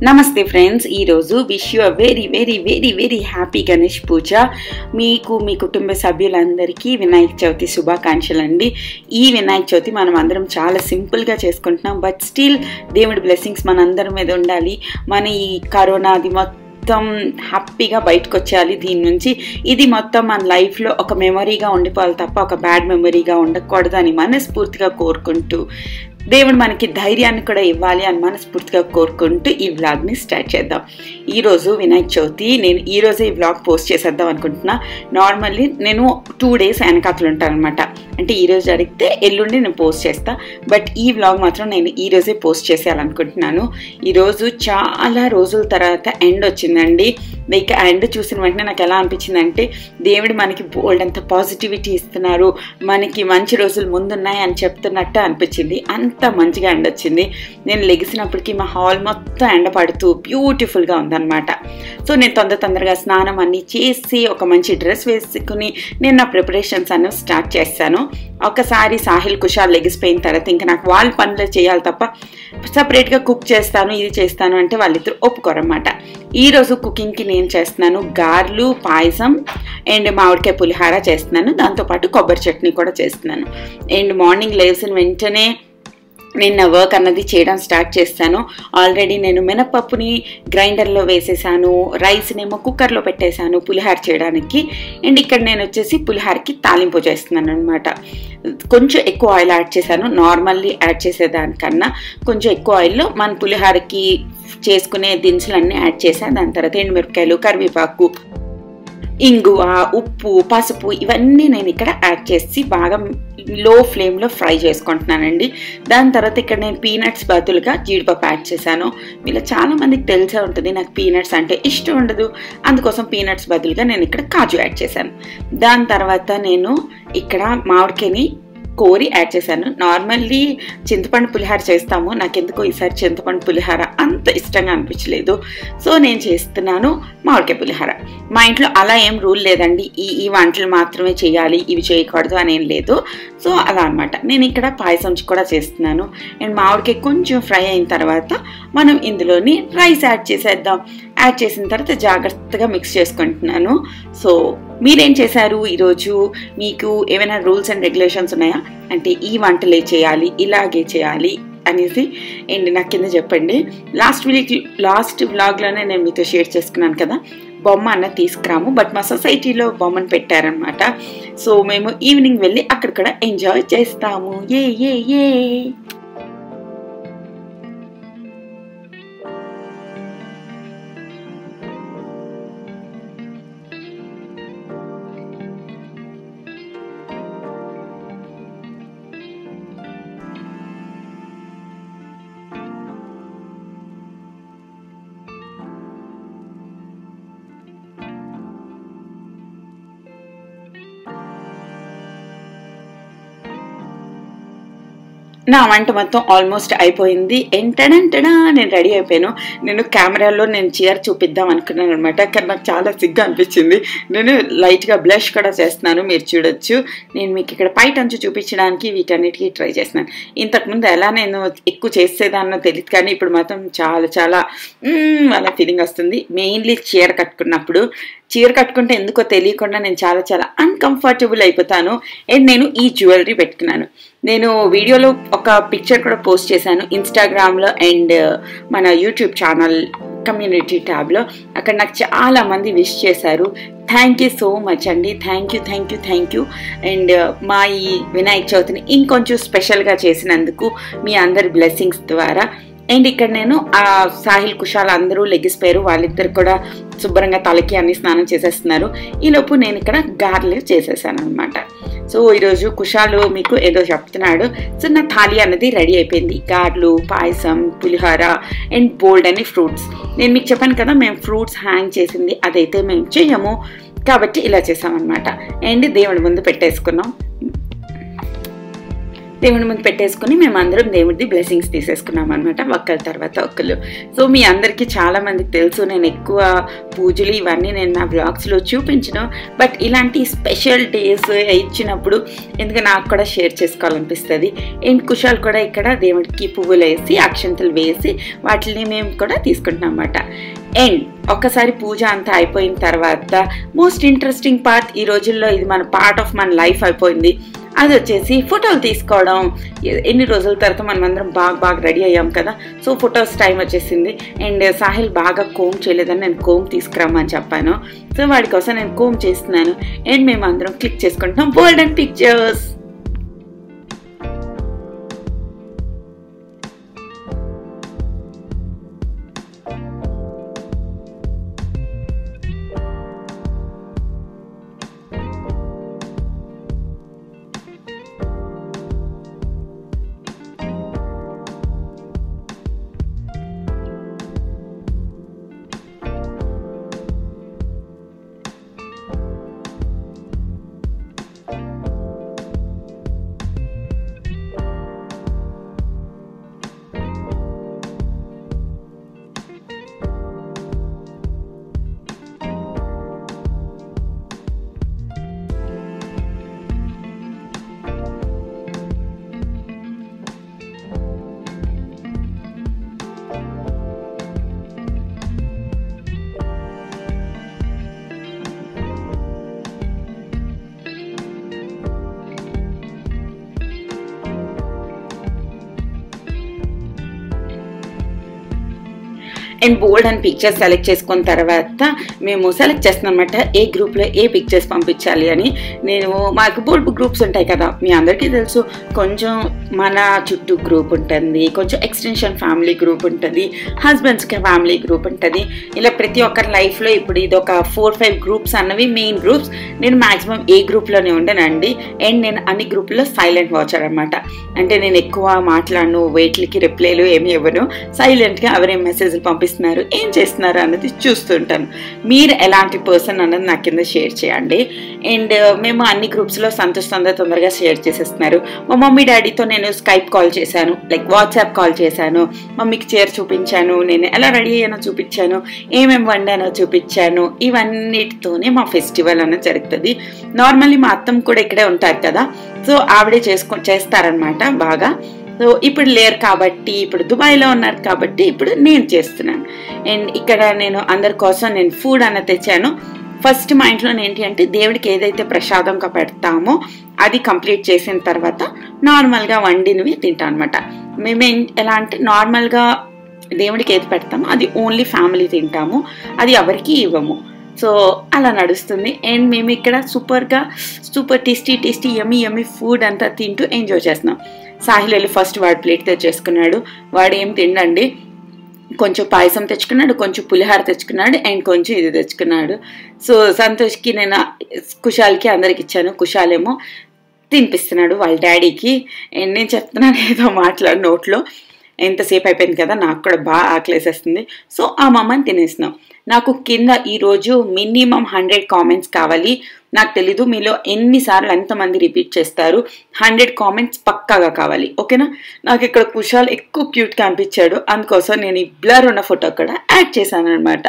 నమస్తే ఫ్రెండ్స్, ఈరోజు wish you a very very very very happy Ganesh Puja. మీకు మీ కుటుంబ సభ్యులందరికీ వినాయక చవితి శుభాకాంక్షలు అండి. ఈ వినాయక చవితి మనం అందరం చాలా సింపుల్గా చేసుకుంటున్నాం, బట్ స్టిల్ దేవుడి బ్లెస్సింగ్స్ మనందరి మీద ఉండాలి. మన ఈ కరోనా అది మొత్తం హ్యాపీగా బయటకు వచ్చేయాలి దీని నుంచి. ఇది మొత్తం మన లైఫ్లో ఒక మెమరీగా ఉండిపోవాలి తప్ప ఒక బ్యాడ్ మెమరీగా ఉండకూడదు అని మనస్ఫూర్తిగా కోరుకుంటూ, దేవుడు మనకి ధైర్యాన్ని కూడా ఇవ్వాలి అని మనస్ఫూర్తిగా కోరుకుంటూ ఈ వ్లాగ్ని స్టార్ట్ చేద్దాం. ఈరోజు వినాయక చవితి. నేను ఈరోజే ఈ వ్లాగ్ పోస్ట్ చేసేద్దాం అనుకుంటున్నా. నార్మల్లీ నేను 2 days వెనకాతలు ఉంటాను అనమాట. అంటే ఈరోజు జరిగితే ఎల్లుండి నేను పోస్ట్ చేస్తా, బట్ ఈ వ్లాగ్ మాత్రం నేను ఈరోజే పోస్ట్ చేసేయాలనుకుంటున్నాను. ఈరోజు చాలా రోజుల తర్వాత ఎండ్ వచ్చిందండి. లైక్ ఎండ్ చూసిన వెంటనే నాకు ఎలా అనిపించిందంటే, దేవుడు మనకి బోల్డ్ అంత పాజిటివిటీ ఇస్తున్నారు, మనకి మంచి రోజులు ముందున్నాయి అని చెప్తున్నట్టు అనిపించింది. అంత మంచిగా ఎండ వచ్చింది. నేను లెగిసినప్పటికీ మా హాల్ మొత్తం ఎండ పడుతూ బ్యూటిఫుల్గా ఉందన్నమాట. సో నేను తొందరగా స్నానం అన్నీ చేసి ఒక మంచి డ్రెస్ వేసుకుని నేను నా ప్రిపరేషన్స్ అన్నీ స్టార్ట్ చేశాను. ఒకసారి సాహిల్ కుషాల్ లెగిసిపోయిన తర్వాత ఇంకా నాకు వాళ్ళ పనులు చేయాలి తప్ప సపరేట్గా కుక్ చేస్తాను ఇది చేస్తాను అంటే వాళ్ళిద్దరు ఒప్పుకోరన్నమాట. ఈరోజు కుకింగ్కి నేను చేస్తున్నాను గారెలు, పాయసం అండ్ మామిడికాయ పులిహార చేస్తున్నాను. దాంతోపాటు కొబ్బరి చట్నీ కూడా చేస్తున్నాను. అండ్ మార్నింగ్ లేచిన వెంటనే నేను నా వర్క్ అన్నది చేయడం స్టార్ట్ చేస్తాను. ఆల్రెడీ నేను మినపప్పుని గ్రైండర్లో వేసేసాను, రైస్నేమో కుక్కర్లో పెట్టేశాను పులిహార చేయడానికి. అండ్ ఇక్కడ నేను వచ్చేసి పులిహారకి తాలింపు చేస్తున్నాను అనమాట. కొంచెం ఎక్కువ ఆయిల్ యాడ్ చేశాను, నార్మల్లీ యాడ్ చేసేదానికన్నా కొంచెం ఎక్కువ ఆయిల్లో మన పులిహారకి చేసుకునే దినుసులన్నీ యాడ్ చేశాను. దాని తర్వాత ఎండుమిరపకాయలు, కరివేపాకు, ఇంగువ, ఉప్పు, పసుపు ఇవన్నీ నేను ఇక్కడ యాడ్ చేసి బాగా లో ఫ్లేమ్లో ఫ్రై చేసుకుంటున్నానండి. దాని తర్వాత ఇక్కడ నేను పీనట్స్ బదులుగా జీడిపప్పు యాడ్ చేశాను. ఇలా చాలామందికి తెలిసే ఉంటుంది, నాకు పీనట్స్ అంటే ఇష్టం ఉండదు, అందుకోసం పీనట్స్ బదులుగా నేను ఇక్కడ కాజు యాడ్ చేశాను. దాని తర్వాత నేను ఇక్కడ మామిడికాయని కోరి యాడ్ చేశాను. నార్మల్లీ చింతపండు పులిహార చేస్తాము, నాకెందుకో ఈసారి చింతపండు పులిహార అంత ఇష్టంగా అనిపించలేదు. సో నేను చేస్తున్నాను మామిడికాయ పులిహార. మా ఇంట్లో అలా ఏం రూల్ లేదండి, ఈ వంటలు మాత్రమే చేయాలి ఇవి చేయకూడదు అని ఏం లేదు. సో అలా అనమాట. నేను ఇక్కడ పాయసం కూడా చేస్తున్నాను. అండ్ మామిడికాయ కొంచెం ఫ్రై అయిన తర్వాత మనం ఇందులోని రైస్ యాడ్ చేసేద్దాం. యాడ్ చేసిన తర్వాత జాగ్రత్తగా మిక్స్ చేసుకుంటున్నాను. సో మీరేం చేశారు ఈరోజు? మీకు ఏమైనా రూల్స్ అండ్ రెగ్యులేషన్స్ ఉన్నాయా? అంటే ఈ వంటలే చేయాలి, ఇలాగే చేయాలి అనేసి అండ్ నాకు కింద చెప్పండి. లాస్ట్ వ్లాగ్లోనే నేను మీతో షేర్ చేసుకున్నాను కదా, బొమ్మ అన్న తీసుకురాము, బట్ మా సొసైటీలో బొమ్మను పెట్టారనమాట. సో మేము ఈవినింగ్ వెళ్ళి అక్కడ కూడా ఎంజాయ్ చేస్తాము. ఏ ఏ ఏ నా వంట మొత్తం ఆల్మోస్ట్ అయిపోయింది. ఎంటడంటడా నేను రెడీ అయిపోయాను. నేను కెమెరాలో నేను చీర చూపిద్దాం అనుకున్నాను అనమాట, కానీ నాకు చాలా సిగ్గు అనిపించింది. నేను లైట్గా బ్లష్ కూడా చేస్తున్నాను, మీరు చూడొచ్చు. నేను మీకు ఇక్కడ పైట అంచు చూపించడానికి వీటన్నిటికీ ట్రై చేస్తున్నాను. ఇంతకుముందు ఎలా నేను ఎక్కువ చేసేదాన్నో తెలియదు, కానీ ఇప్పుడు మాత్రం చాలా అలా ఫీలింగ్ వస్తుంది. మెయిన్లీ చీర కట్టుకున్నప్పుడు. చీర కట్టుకుంటే ఎందుకో తెలియకుండా నేను చాలా అన్కంఫర్టబుల్ అయిపోతాను. అండ్ నేను ఈ జ్యువెలరీ పెట్టుకున్నాను. నేను వీడియోలో ఒక పిక్చర్ కూడా పోస్ట్ చేశాను ఇన్స్టాగ్రామ్లో అండ్ మన యూట్యూబ్ ఛానల్ కమ్యూనిటీ ట్యాబ్లో. అక్కడ నాకు చాలా మంది విష్ చేశారు. థ్యాంక్ యూ సో మచ్ అండి. Thank you. అండ్ మా ఈ వినాయక చవితిని ఇంకొంచెం స్పెషల్గా చేసినందుకు మీ అందరి బ్లెస్సింగ్స్ ద్వారా. అండ్ ఇక్కడ నేను సాహిల్ కుషాల్ అందరూ లెగిసిపోయారు, వాళ్ళిద్దరు కూడా శుభ్రంగా తలకి అన్ని స్నానం చేసేస్తున్నారు. ఈలోపు నేను ఇక్కడ గారెలు చేసేసాను అనమాట. సో ఈరోజు కుషాలు మీకు ఏదో చెప్తున్నాడు. సో నా థాలీ అన్నది రెడీ అయిపోయింది. గారెలు, పాయసం, పులిహోర అండ్ బోల్డ్ అని ఫ్రూట్స్. నేను మీకు చెప్పాను కదా, మేము ఫ్రూట్స్ హ్యాంగ్ చేసింది అదైతే మేము చెయ్యము, కాబట్టి ఇలా చేసామన్నమాట. అండ్ దేవుడి ముందు పెట్టేసుకున్నాం. దేవుడి ముందు పెట్టేసుకుని మేమందరం దేవుడిది బ్లెస్సింగ్స్ తీసేసుకున్నాం అనమాట, ఒక్కరి తర్వాత ఒకళ్ళు. సో మీ అందరికీ చాలామందికి తెలుసు నేను ఎక్కువ పూజలు ఇవన్నీ నేను నా బ్లాగ్స్లో చూపించను, బట్ ఇలాంటి స్పెషల్ డేస్ ఇచ్చినప్పుడు ఎందుకంటే నాకు కూడా షేర్ చేసుకోవాలనిపిస్తుంది. అండ్ కుషాల్ కూడా ఇక్కడ దేవుడికి పువ్వులు వేసి అక్షంతలు వేసి వాటిని మేము కూడా తీసుకుంటున్నాం అన్నమాట. అండ్ ఒక్కసారి పూజ అంతా అయిపోయిన తర్వాత మోస్ట్ ఇంట్రెస్టింగ్ పార్ట్, ఈ రోజుల్లో ఇది మన పార్ట్ ఆఫ్ మన లైఫ్ అయిపోయింది, అది వచ్చేసి ఫోటోలు తీసుకోవడం. ఎన్ని రోజుల తర్వాత మనం అందరం బాగా రెడీ అయ్యాం కదా, సో ఫొటోస్ టైం వచ్చేసింది. అండ్ సాహిల్ బాగా కోమ్ చేయలేదని నేను కోమ్ తీసుకురామని చెప్పాను, సో వాడి కోసం నేను కోమ్ చేస్తున్నాను. అండ్ మేము అందరం క్లిక్ చేసుకుంటున్నాం golden pictures. And bold and pictures select చేసుకున్న తర్వాత మేము సెలెక్ట్ చేస్తున్నాం అనమాట ఏ గ్రూప్లో ఏ పిక్చర్స్ పంపించాలి అని. నేను మాకు బోల్డ్ గ్రూప్స్ ఉంటాయి కదా, మీ అందరికీ తెలుసు, కొంచెం మన చుట్టూ గ్రూప్ ఉంటుంది, కొంచెం ఎక్స్టెన్షన్ ఫ్యామిలీ గ్రూప్ ఉంటుంది, హస్బెండ్స్కి ఫ్యామిలీ గ్రూప్ ఉంటుంది. ఇలా ప్రతి ఒక్కరి లైఫ్లో ఇప్పుడు ఇది ఒక 4-5 గ్రూప్స్ అన్నవి మెయిన్ గ్రూప్స్. నేను మ్యాక్సిమం ఏ గ్రూప్లోనే ఉండనండి. అండ్ నేను అన్ని గ్రూప్లో సైలెంట్ వాచర్ అనమాట, అంటే నేను ఎక్కువ మాట్లాడను, వెయిట్లకి రిప్లైలు ఏమి ఇవ్వను, సైలెంట్గా ఎవరేం మెసేజ్లు పంపిస్తున్నారు, ఏం చేస్తున్నారు అన్నది చూస్తుంటాను. మీరు ఎలాంటి పర్సన్ అన్నది నా కింద షేర్ చేయండి. అండ్ మేము అన్ని గ్రూప్స్లో సంతోష్ తొందరగా షేర్ చేసేస్తున్నారు. మా మమ్మీ డాడీతో నేను స్కైప్ కాల్ చేశాను, లైక్ వాట్సాప్ కాల్ చేశాను, మమ్మీకి చీర చూపించాను, నేను ఎలా రెడీ అయ్యానో చూపించాను, ఏమేమి వండానో చూపించాను. ఇవన్నిటితోనే మా ఫెస్టివల్ అన్నది జరుగుతుంది. నార్మల్లీ మా అత్తమ్మ కూడా ఇక్కడే ఉంటారు కదా, సో ఆవిడే చేస్తారనమాట బాగా. సో ఇప్పుడు లేరు కాబట్టి, ఇప్పుడు దుబాయ్లో ఉన్నారు కాబట్టి ఇప్పుడు నేను చేస్తున్నాను. అండ్ ఇక్కడ నేను అందరి కోసం నేను ఫుడ్ అన్న తెచ్చాను. ఫస్ట్ మా ఇంట్లో ఏంటి అంటే దేవుడికి ఏదైతే ప్రసాదంగా పెడతామో అది కంప్లీట్ చేసిన తర్వాత నార్మల్గా వండినవి తింటాం అనమాట. మేము ఎలా అంటే నార్మల్గా దేవుడికి ఏది పెడతామో అది ఓన్లీ ఫ్యామిలీ తింటాము, అది ఎవరికి ఇవ్వము. సో అలా నడుస్తుంది. అండ్ మేము ఇక్కడ సూపర్ టేస్టీ యమ్మీ ఫుడ్ అంతా తింటూ ఎంజాయ్ చేస్తున్నాం. సాహిల్ వెళ్ళి ఫస్ట్ వాడు ప్లేట్ తెచ్చేసుకున్నాడు, వాడు ఏం తిండండి, కొంచెం పాయసం తెచ్చుకున్నాడు, కొంచెం పులిహార తెచ్చుకున్నాడు, అండ్ కొంచెం ఇది తెచ్చుకున్నాడు. సో సంతోష్కి నేను కుషాల్కి అందరికి ఇచ్చాను, కుషాల్ ఏమో తినిపిస్తున్నాడు వాళ్ళ డాడీకి. అండ్ నేను చెప్తున్నాను ఏదో మాట్లాడు నోట్లో, ఎంతసేపు అయిపోయింది కదా, నాకు కూడా బాగా ఆకలేసేస్తుంది. సో ఆ మమ్మని తినేస్తున్నాం. నాకు కింద ఈరోజు మినిమం 100 కామెంట్స్ కావాలి. నాకు తెలీదు మీలో ఎన్నిసార్లు ఎంతమంది రిపీట్ చేస్తారు, 100 కామెంట్స్ పక్కాగా కావాలి, ఓకేనా? నాకు ఇక్కడ కుషాల్ ఎక్కువ క్యూట్గా అనిపించాడు, అందుకోసం నేను ఈ బ్లర్ ఉన్న ఫోటో కూడా యాడ్ చేశాను అనమాట.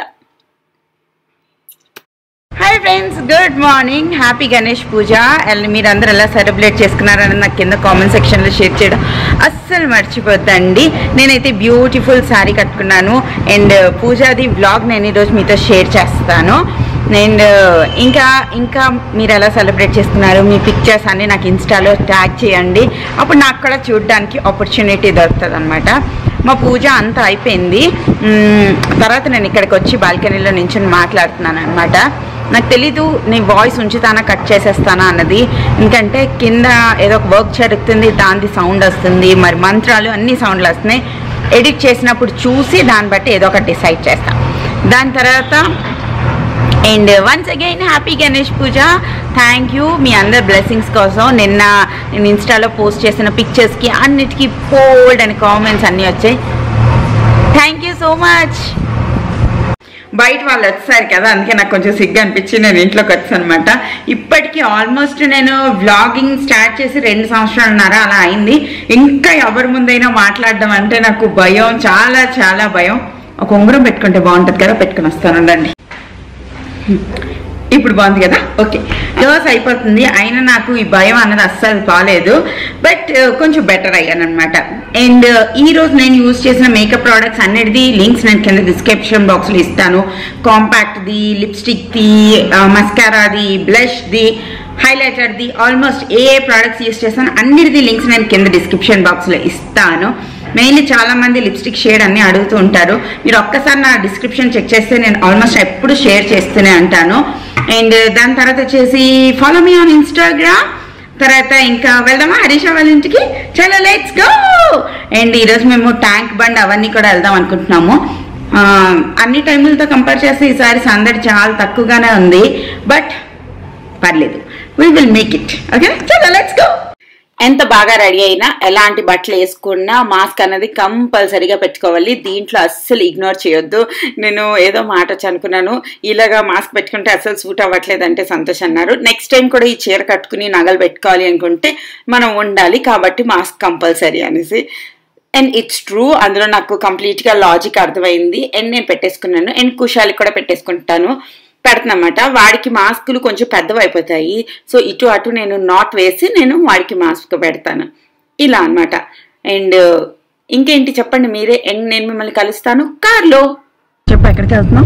Hi friends, good morning, happy Ganesh Puja. మీరందరూ ఎలా సెలబ్రేట్ చేసుకున్నారని నాకు కింద కామెంట్ సెక్షన్లో షేర్ చేయడం అస్సలు మర్చిపోద్దండి. నేనైతే బ్యూటిఫుల్ శారీ కట్టుకున్నాను. అండ్ పూజాది వ్లాగ్ నేను ఈరోజు మీతో షేర్ చేస్తాను. అండ్ ఇంకా మీరు ఎలా సెలబ్రేట్ చేసుకున్నారు, మీ పిక్చర్స్ అన్నీ నాకు ఇన్స్టాలో ట్యాగ్ చేయండి, అప్పుడు నాకు కూడా చూడడానికి ఆపర్చునిటీ దొరుకుతుంది అనమాట. మా పూజ అంతా అయిపోయింది. తర్వాత నేను ఇక్కడికి వచ్చి బాల్కనీలో నించుని మాట్లాడుతున్నాను అనమాట. నాకు తెలీదు నేను వాయిస్ ఉంచుతానా కట్ చేసేస్తానా అన్నది, ఎందుకంటే కింద ఏదో ఒక వర్క్ జరుగుతుంది, దాని సౌండ్ వస్తుంది, మరి మంత్రాలు అన్ని సౌండ్లు వస్తున్నాయి. ఎడిట్ చేసినప్పుడు చూసి దాన్ని బట్టి ఏదో ఒకటి డిసైడ్ చేస్తాను. దాని తర్వాత and once again happy Ganesh Puja. Thank you మీ అందరి బ్లెస్సింగ్స్ కోసం. నేను ఇన్స్టాలో పోస్ట్ చేసిన పిక్చర్స్కి అన్నిటికీ బోల్డ్ అని కామెంట్స్ అన్నీ వచ్చాయి. Thank you so much. బయట వాళ్ళు వచ్చారు కదా, అందుకే నాకు కొంచెం సిగ్గు అనిపించి నేను ఇంట్లోకి వచ్చాను అనమాట. ఇప్పటికీ ఆల్మోస్ట్ నేను వ్లాగింగ్ స్టార్ట్ చేసి 2 సంవత్సరాలున్నర అలా అయింది. ఇంకా ఎవరి ముందైనా మాట్లాడడం అంటే నాకు భయం, చాలా చాలా భయం. ఒక ఉంగరం పెట్టుకుంటే బాగుంటుంది కదా, పెట్టుకుని వస్తాను ఉండండి. ఇప్పుడు బాగుంది కదా, ఓకే. డోస్ అయిపోతుంది, అయినా నాకు ఈ భయం అన్నది అస్సలు బాగాలేదు. బట్ కొంచెం బెటర్ అయ్యాను అనమాట. అండ్ ఈరోజు నేను యూజ్ చేసిన మేకప్ ప్రోడక్ట్స్ అన్నిటిది లింక్స్ నేను కింద డిస్క్రిప్షన్ బాక్స్లో ఇస్తాను. కాంపాక్ట్ది, లిప్స్టిక్ది, మస్కారాది, బ్లష్ది, హైలైటర్ది, ఆల్మోస్ట్ ఏ ప్రోడక్ట్స్ యూజ్ చేస్తాను అన్నిటిది లింక్స్ నేను కింద డిస్క్రిప్షన్ బాక్స్లో ఇస్తాను. మెయిన్లీ చాలా మంది లిప్స్టిక్ షేడ్ అన్ని అడుగుతూ ఉంటారు. మీరు ఒక్కసారి నా డిస్క్రిప్షన్ చెక్ చేస్తే నేను ఆల్మోస్ట్ ఎప్పుడు షేర్ చేస్తూనే ఉంటాను. అండ్ దాని తర్వాత వచ్చేసి ఫాలో మీ ఆన్ ఇన్స్టాగ్రామ్. తర్వాత ఇంకా వెళ్దామా హరీష వాళ్ళ ఇంటికి, చలో లెట్స్ గో. అండ్ ఈరోజు మేము ట్యాంక్ బండ్ అవన్నీ కూడా వెళ్దాం అనుకుంటున్నాము. అన్ని టైములతో కంపేర్ చేస్తే ఈసారి సందడి చాలా తక్కువగానే ఉంది, బట్ పర్లేదు, we will make it. Okay, చలో లెట్స్ గో. ఎంత బాగా రెడీ అయినా, ఎలాంటి బట్టలు వేసుకున్నా మాస్క్ అనేది కంపల్సరీగా పెట్టుకోవాలి. దీంట్లో అస్సలు ఇగ్నోర్ చేయొద్దు. నేను ఏదో మాట అనుకున్నాను, ఇలాగా మాస్క్ పెట్టుకుంటే అస్సలు సూట్ అవ్వట్లేదు అంటే సంతోష్ అన్నారు. నెక్స్ట్ టైం కూడా ఈ చీర కట్టుకుని నగలు పెట్టుకోవాలి అనుకుంటే మనం ఉండాలి, కాబట్టి మాస్క్ కంపల్సరీ అనేసి. అండ్ ఇట్స్ ట్రూ, అందులో నాకు కంప్లీట్గా లాజిక్ అర్థమైంది. అండ్ నేను పెట్టేసుకున్నాను. అండ్ కుషాలి కూడా పెడుతున్నమాట. వాడికి మాస్కులు కొంచెం పెద్దవి అయిపోతాయి, సో ఇటు అటు నేను నాట్ వేసి నేను వాడికి మాస్క్ పెడతాను, ఇలా అనమాట. అండ్ ఇంకేంటి చెప్పండి మీరే. అండ్ నేను మిమ్మల్ని కలుస్తాను కార్లో. చెప్పు, ఎక్కడికి వెళ్తున్నావు?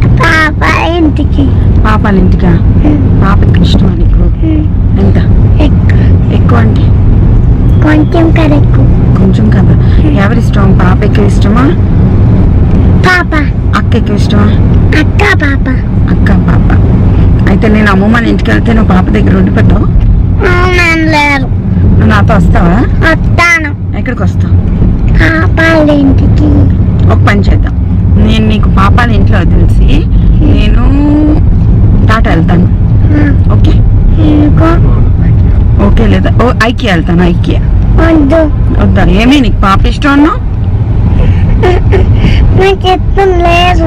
ఇంటికి. పాపాల ఇంటికా? పాపకి ఇష్టమా నీకు? ఎంత ఎక్కువ అంటే? కొంచెం కదా, ఎక్కువ. కొంచెం కదా. ఎవరిష్టం? పాప ఎక్కువ ఇష్టమా? పాప. అక్క ఎక్కువ ఇష్టమా? అక్క పాప. అక్క పాప. అయితే నేను అమ్మమ్మ ఇంటికి వెళ్తే నువ్వు పాప దగ్గర ఉండి పెట్టావు? లేరు. నువ్వు నాతో వస్తావా? వస్తాను. ఎక్కడికి వస్తావు? పాపాల ఇంటికి. ఒక పని చేద్దాం, నేను నీకు పాపాల ఇంట్లో వదిలేసి నేను టాటా వెళ్తాను. ఓకే? ఓకే లేదా? ఓ ఐకియా వెళ్తాను. ఐకియా వద్దా? ఏమీ నీకు పాప ఇష్టం అన్నావు? నాకు ఇష్టం లేదు.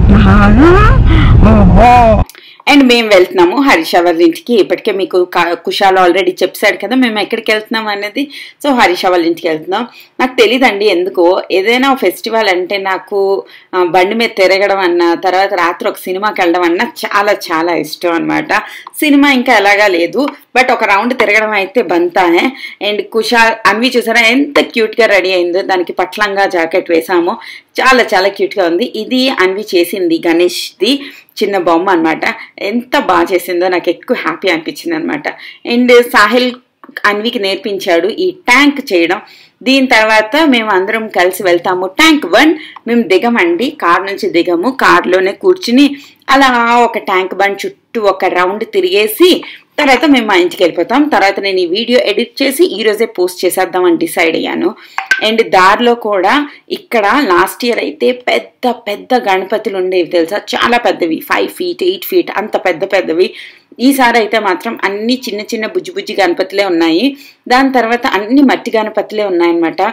ఓహో. అండ్ మేము వెళ్తున్నాము హరీష వాళ్ళ ఇంటికి. ఇప్పటికే మీకు కుషాల్ ఆల్రెడీ చెప్పాడు కదా మేము ఎక్కడికి వెళ్తున్నాం అనేది. సో హరీష వాళ్ళ ఇంటికి వెళ్తున్నాం. నాకు తెలీదండి ఎందుకో, ఏదైనా ఫెస్టివల్ అంటే నాకు బండి మీద తిరగడం అన్నా, తర్వాత రాత్రి ఒక సినిమాకి వెళ్ళడం అన్నా చాలా చాలా ఇష్టం అనమాట. సినిమా ఇంకా ఎలాగా లేదు, బట్ ఒక రౌండ్ తిరగడం అయితే బంతానే. అండ్ కుషాల్ అన్వి చూసారా ఎంత క్యూట్గా రెడీ అయిందో, దానికి పట్లంగా జాకెట్ వేసాము, చాలా చాలా క్యూట్గా ఉంది. ఇది అన్వి చేసింది, గణేష్ది చిన్న బొమ్మ అనమాట. ఎంత బాగా చేసిందో నాకు ఎక్కువ హ్యాపీ అనిపించింది అనమాట. అండ్ సాహిల్ అన్వికి నేర్పించాడు ఈ ట్యాంక్ చేయడం. దీని తర్వాత మేము అందరం కలిసి వెళ్తాము ట్యాంక్ 1. మేము దిగమండి, కార్ నుంచి దిగము, కార్లోనే కూర్చుని అలా ఒక ట్యాంక్ బండ్ చుట్టూ ఒక రౌండ్ తిరిగేసి తర్వాత మేము మా ఇంటికి వెళ్ళిపోతాం. తర్వాత నేను ఈ వీడియో ఎడిట్ చేసి ఈరోజే పోస్ట్ చేసేద్దామని డిసైడ్ అయ్యాను. అండ్ దారిలో కూడా ఇక్కడ లాస్ట్ ఇయర్ అయితే పెద్ద పెద్ద గణపతులు ఉండేవి తెలుసా, చాలా పెద్దవి, 5 feet 8 feet అంత పెద్ద పెద్దవి. ఈసారి అయితే మాత్రం అన్ని చిన్న చిన్న బుజ్జి బుజ్జి గణపతులే ఉన్నాయి. దాని తర్వాత అన్ని మట్టి గణపతులే ఉన్నాయన్నమాట.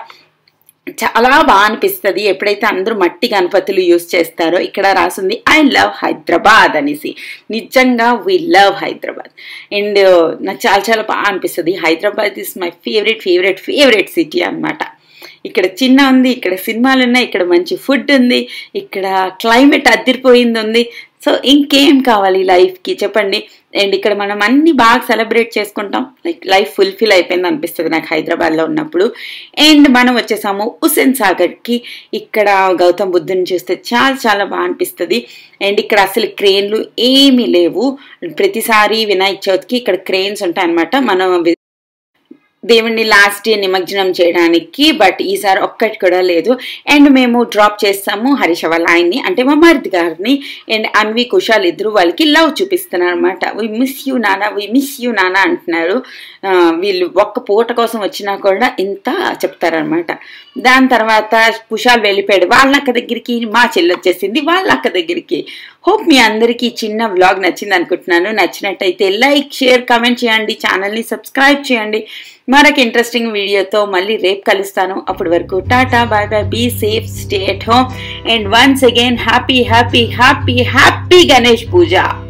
చాలా బాగా అనిపిస్తుంది ఎప్పుడైతే అందరూ మట్టి గణపతులు యూజ్ చేస్తారో. ఇక్కడ రాసింది ఐ లవ్ హైదరాబాద్ అనేసి. నిజంగా వి లవ్ హైదరాబాద్. అండ్ నాకు చాలా చాలా బాగా అనిపిస్తుంది. Hyderabad is my favourite city అనమాట. ఇక్కడ చిన్న ఉంది, ఇక్కడ సినిమాలు ఉన్నాయి, ఇక్కడ మంచి ఫుడ్ ఉంది, ఇక్కడ క్లైమేట్ అదిరిపోయింది ఉంది. సో ఇంకేం కావాలి లైఫ్కి చెప్పండి. అండ్ ఇక్కడ మనం అన్ని బాగా సెలబ్రేట్ చేసుకుంటాం. లైఫ్ ఫుల్ఫిల్ అయిపోయింది అనిపిస్తుంది నాకు హైదరాబాద్లో ఉన్నప్పుడు. అండ్ మనం వచ్చేసాము హుస్సేన్ సాగర్కి. ఇక్కడ గౌతమ్ బుద్ధుని చూస్తే చాలా చాలా బాగా అనిపిస్తుంది. అండ్ ఇక్కడ అసలు క్రేన్లు ఏమీ లేవు. ప్రతిసారి వినాయక చవితికి ఇక్కడ క్రేన్స్ ఉంటాయన్నమాట. మనం దేవుణ్ణి లాస్ట్ డే నిమజ్జనం చేయడానికి, బట్ ఈసారి ఒక్కటి కూడా లేదు. అండ్ మేము డ్రాప్ చేస్తాము హరీష వాళ్ళ ఆయన్ని, అంటే మా మరిది గారిని. అండ్ అన్వి కుషాల్ ఇద్దరు వాళ్ళకి లవ్ చూపిస్తున్నారు అనమాట. వి మిస్ యూ నానా అంటున్నారు. వీళ్ళు ఒక్క పూట కోసం వచ్చినా కూడా ఇంత చెప్తారనమాట. దాని తర్వాత కుషాల్ వెళ్ళిపోయాడు వాళ్ళ అక్క దగ్గరికి, మా చెల్లి వచ్చేసింది వాళ్ళ అక్క దగ్గరికి. హోప్ మీ అందరికీ చిన్న వ్లాగ్ నచ్చింది అనుకుంటున్నాను. నచ్చినట్టయితే లైక్, షేర్, కామెంట్ చేయండి, ఛానల్ని సబ్స్క్రైబ్ చేయండి. మరొక ఇంట్రెస్టింగ్ వీడియోతో మళ్ళీ రేపు కలుస్తాను. అప్పటి వరకు tata, bye bye, be safe, stay at home, and once again happy happy happy happy Ganesh puja.